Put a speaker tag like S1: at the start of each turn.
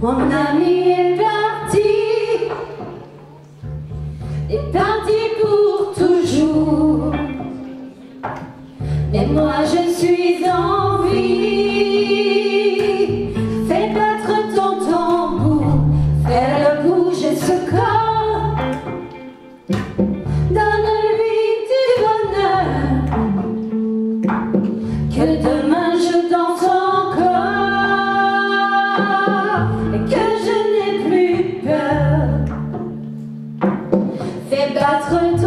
S1: Mon ami est parti pour toujours. Mais moi je suis en vie. Fais battre ton tambour, fais-le bouger ce corps. Donne-lui du bonheur, que demain je danse encore et que je n'ai plus peur. Fais battre